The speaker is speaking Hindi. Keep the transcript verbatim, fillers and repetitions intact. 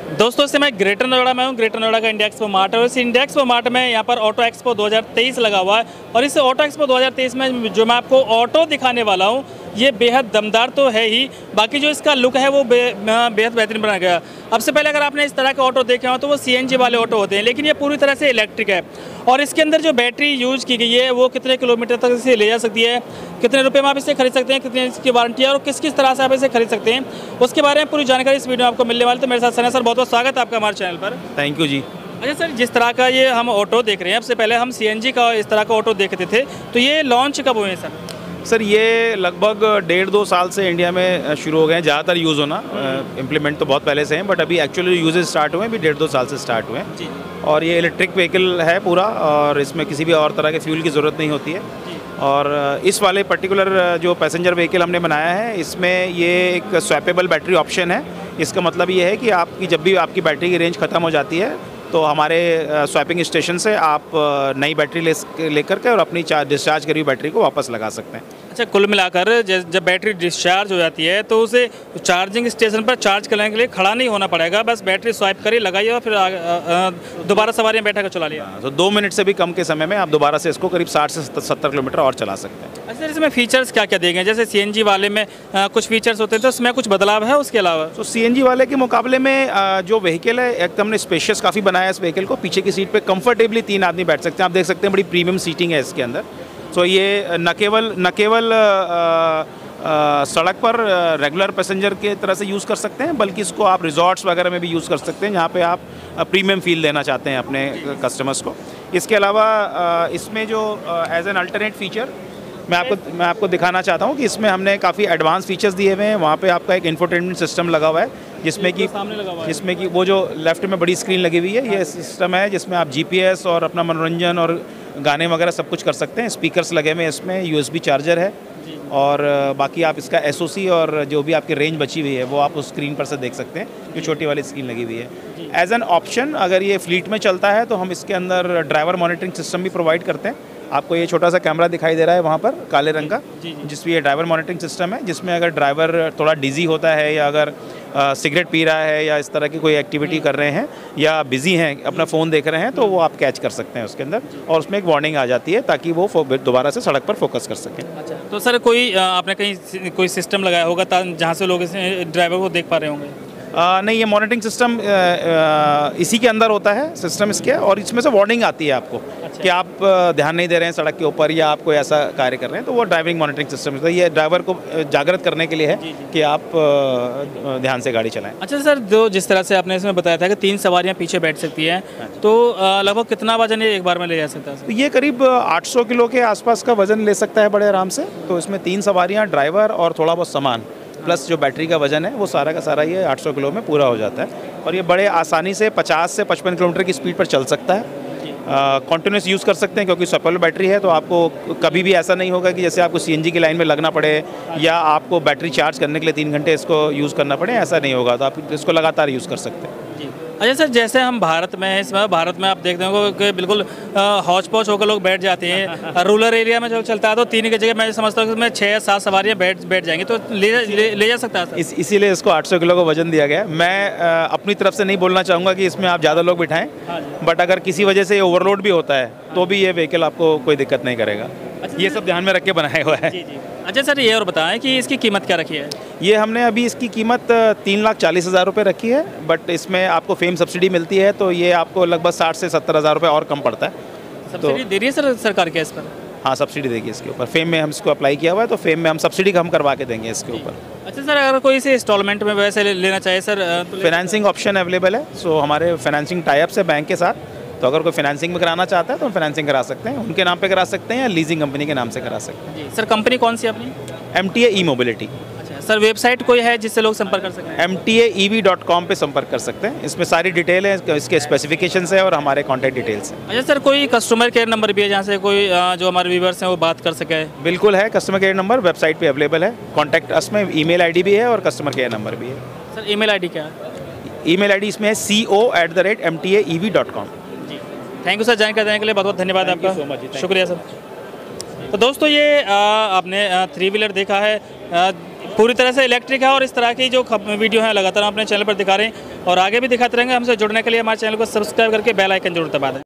दोस्तों से मैं ग्रेटर नोएडा में हूँ। ग्रेटर नोएडा का इंडिया एक्सपो मार्ट है और इस इंडिया एक्सपो मार्ट में यहाँ पर ऑटो एक्सपो दो हज़ार तेईस लगा हुआ है और इस ऑटो एक्सपो दो हज़ार तेईस में जो मैं आपको ऑटो दिखाने वाला हूँ ये बेहद दमदार तो है ही, बाकी जो इसका लुक है वो बे, बेहद बेहतरीन बनाया गया। अब से पहले अगर आपने इस तरह के ऑटो देखे हो तो वो सीएनजी वाले ऑटो होते हैं, लेकिन ये पूरी तरह से इलेक्ट्रिक है और इसके अंदर जो बैटरी यूज़ की गई है वो कितने किलोमीटर तक इसे ले जा सकती है, कितने रुपए में आप इसे खरीद सकते हैं, कितनी इसकी वारंटी है और किस किस तरह से आप इसे खरीद सकते हैं, उसके बारे में पूरी जानकारी इस वीडियो में आपको मिलने वाली। तो मेरे साथ सना सर, बहुत बहुत स्वागत है आपका हमारे चैनल पर। थैंक यू जी। अच्छा सर, जिस तरह का ये हम ऑटो देख रहे हैं, अब से पहले हम सीएनजी का इस तरह का ऑटो देखते थे, तो ये लॉन्च कब हुए हैं सर? सर ये लगभग डेढ़ दो साल से इंडिया में शुरू हो गए हैं ज़्यादातर यूज़ होना। इम्प्लीमेंट तो बहुत पहले से हैं बट अभी एक्चुअली यूजेज स्टार्ट हुए हैं भी डेढ़ दो साल से स्टार्ट हुए हैं। और ये इलेक्ट्रिक व्हीकल है पूरा और इसमें किसी भी और तरह के फ्यूल की ज़रूरत नहीं होती है। और इस वाले पर्टिकुलर जो पैसेंजर व्हीकल हमने बनाया है इसमें ये एक स्वैपेबल बैटरी ऑप्शन है। इसका मतलब ये है कि आपकी जब भी आपकी बैटरी की रेंज ख़त्म हो जाती है तो हमारे स्वैपिंग स्टेशन से आप नई बैटरी ले लेकर के और अपनी चार्ज डिस्चार्ज करी हुई बैटरी को वापस लगा सकते हैं। अच्छा, कुल मिलाकर जब बैटरी डिस्चार्ज हो जाती है तो उसे चार्जिंग स्टेशन पर चार्ज करने के लिए खड़ा नहीं होना पड़ेगा, बस बैटरी स्वाइप करी, लगाइए और फिर दोबारा सवारियाँ बैठा कर चला लिया। तो दो मिनट से भी कम के समय में आप दोबारा से इसको करीब साठ से सत्तर किलोमीटर और चला सकते हैं। अच्छा, इसमें फीचर्स क्या क्या दिए गए? जैसे सीएनजी वाले में आ, कुछ फीचर्स होते हैं तो उसमें कुछ बदलाव है उसके अलावा? तो सीएनजी वाले के मुकाबले में आ, जो व्हीकल है एक हमने स्पेशियस काफ़ी बनाया है इस व्हीकल को। पीछे की सीट पे कंफर्टेबली तीन आदमी बैठ सकते हैं। आप देख सकते हैं बड़ी प्रीमियम सीटिंग है इसके अंदर। तो ये न केवल न केवल सड़क पर रेगुलर पैसेंजर के तरह से यूज़ कर सकते हैं बल्कि इसको आप रिजॉर्ट्स वगैरह में भी यूज़ कर सकते हैं जहाँ पे आप प्रीमियम फील देना चाहते हैं अपने कस्टमर्स को। इसके अलावा इसमें जो एज एन अल्टरनेट फीचर मैं आपको मैं आपको दिखाना चाहता हूँ कि इसमें हमने काफ़ी एडवांस फीचर्स दिए हुए हैं। वहाँ पे आपका एक इंफोटेनमेंट सिस्टम लगा हुआ है जिसमें कि जिसमें कि वो जो लेफ्ट में बड़ी स्क्रीन लगी हुई है ये सिस्टम है जिसमें आप जीपीएस और अपना मनोरंजन और गाने वगैरह सब कुछ कर सकते हैं। स्पीकर्स लगे हुए हैं इसमें, यूएसबी चार्जर है और बाकी आप इसका एसओसी और जो भी आपकी रेंज बची हुई है वो आप उस स्क्रीन पर से देख सकते हैं जो छोटी वाली स्क्रीन लगी हुई है। एज एन ऑप्शन अगर ये फ्लीट में चलता है तो हम इसके अंदर ड्राइवर मॉनिटरिंग सिस्टम भी प्रोवाइड करते हैं। आपको ये छोटा सा कैमरा दिखाई दे रहा है वहाँ पर काले रंग का, जिसमें ये ड्राइवर मॉनिटरिंग सिस्टम है जिसमें अगर ड्राइवर थोड़ा डिजी होता है या अगर सिगरेट पी रहा है या इस तरह की कोई एक्टिविटी कर रहे हैं या बिजी हैं अपना फ़ोन देख रहे हैं तो वो आप कैच कर सकते हैं उसके अंदर और उसमें एक वार्निंग आ जाती है ताकि वो दोबारा से सड़क पर फोकस कर सकें। अच्छा, तो सर कोई आपने कहीं कोई सिस्टम लगाया होगा जहाँ से लोग ड्राइवर को देख पा रहे होंगे? आ, नहीं, ये मॉनिटरिंग सिस्टम इसी के अंदर होता है सिस्टम इसके, और इसमें से वार्निंग आती है आपको। अच्छा। कि आप ध्यान नहीं दे रहे हैं सड़क के ऊपर या आप कोई ऐसा कार्य कर रहे हैं तो वो ड्राइविंग मॉनिटरिंग सिस्टम है। ये ड्राइवर को जागृत करने के लिए है जी जी। कि आप ध्यान से गाड़ी चलाएं। अच्छा सर, जो जिस तरह से आपने इसमें बताया था कि तीन सवारियाँ पीछे बैठ सकती हैं तो लगभग कितना वजन एक बार में ले जा सकता है? तो ये करीब आठ सौ किलो के आसपास का वजन ले सकता है बड़े आराम से। तो इसमें तीन सवारियाँ, ड्राइवर और थोड़ा बहुत सामान प्लस जो बैटरी का वजन है वो सारा का सारा ये आठ सौ किलो में पूरा हो जाता है और ये बड़े आसानी से पचास से पचपन किलोमीटर की स्पीड पर चल सकता है। कॉन्टिन्यूस यूज़ कर सकते हैं क्योंकि स्वैपेबल बैटरी है तो आपको कभी भी ऐसा नहीं होगा कि जैसे आपको सीएनजी की लाइन में लगना पड़े या आपको बैटरी चार्ज करने के लिए तीन घंटे इसको यूज़ करना पड़े, ऐसा नहीं होगा। तो आप इसको लगातार यूज़ कर सकते हैं। अच्छा सर, जैसे हम भारत में हैं, इसमें भारत में आप देखते हो कि बिल्कुल हौच पौच होकर लोग बैठ जाते हैं। रूरल एरिया में जो चलता है तो तीन की जगह मैं समझता हूँ कि इसमें छः सात सवारियाँ बैठ बैठ जाएंगी तो ले ले, ले जा सकता है। इस इसीलिए इसको आठ सौ किलो का वजन दिया गया है। मैं आ, अपनी तरफ से नहीं बोलना चाहूँगा कि इसमें आप ज़्यादा लोग बिठाएं, बट अगर किसी वजह से ये ओवरलोड भी होता है तो भी ये व्हीकल आपको कोई दिक्कत नहीं करेगा। अच्छा, ये सब ध्यान में रख के बनाया हुआ है। जी जी। अच्छा सर, ये और बताएं कि इसकी कीमत क्या रखी है? ये हमने अभी इसकी कीमत तीन लाख चालीस हज़ार रुपये रखी है, बट इसमें आपको फेम सब्सिडी मिलती है तो ये आपको लगभग साठ से सत्तर हज़ार रुपये और कम पड़ता है। सब्सिडी दे रही है सर सरकार क्या इस पर? हाँ, सब्सिडी देगी इसके ऊपर। फेम में हम इसको अप्लाई किया हुआ है तो फेम में हम सब्सिडी कम करवा के देंगे इसके ऊपर। अच्छा सर, अगर कोई इसे इंस्टॉलमेंट में वैसे लेना चाहे सर तो फाइनेंसिंग ऑप्शन अवेलेबल है। सो हमारे फाइनेंसिंग टाइप्स है बैंक के साथ, तो अगर कोई फाइनेंसिंग में कराना चाहता है तो हम फाइनेंसिंग करा सकते हैं, उनके नाम पे करा सकते हैं या लीजिंग कंपनी के नाम से करा सकते हैं। जी सर, कंपनी कौन सी अपनी? M T A E mobility. अच्छा सर, वेबसाइट कोई है जिससे लोग संपर्क कर सकते हैं? M T A E V dot com पर संपर्क कर सकते हैं। इसमें सारी डिटेल है, इसके स्पेसिफिकेशंस है और हमारे कॉन्टैक्ट डिटेल्स हैं। अच्छा सर, कोई कस्टमर केयर नंबर भी है जहाँ से कोई जो हमारे व्यूवर्स हैं वो बात कर सके? बिल्कुल है, कस्टमर केयर नंबर वेबसाइट पर अवेलेबल है। कॉन्टैक्ट अस में ईमेल आई डी भी है और कस्टमर केयर नंबर भी है। सर ईमेल आई डी क्या है? ईमेल आई डी इसमें है C O at the rate M T A E V dot com. Thank you sir, जानकारी देने के लिए बहुत बहुत धन्यवाद आपका। सो मच, शुक्रिया सर। तो दोस्तों ये आ, आपने थ्री व्हीलर देखा है। आ, पूरी तरह से इलेक्ट्रिक है और इस तरह की जो वीडियो है लगातार हम अपने चैनल पर दिखा रहे हैं और आगे भी दिखाते रहेंगे। हमसे जुड़ने के लिए हमारे चैनल को सब्सक्राइब करके बेल आइकन जरूर दबा दें।